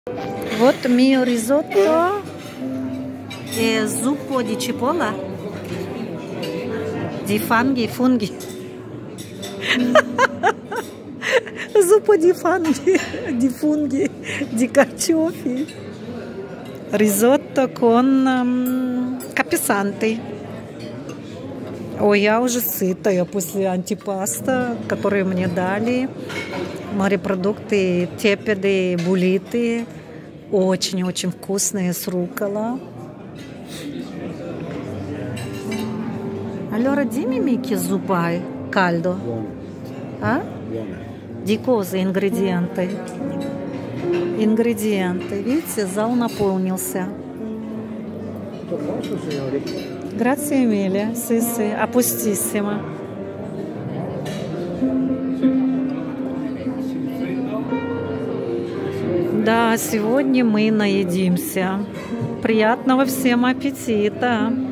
Вот mio risotto e zuppo di cipolla di funghi. Zuppo di funghi, di carciofi. Risotto con капусанты. Ой, я уже сытая после антипаста, которые мне дали. Морепродукты, тепеды, булиты. Очень-очень вкусные с рукола. Allora dimmi che zuppa caldo. Ah? Di cosa ингредиенты? Ингредиенты. Видите, зал наполнился. Grazie mille. Sì, sì, a postissimo. Да, сегодня мы наедимся. Приятного всем аппетита!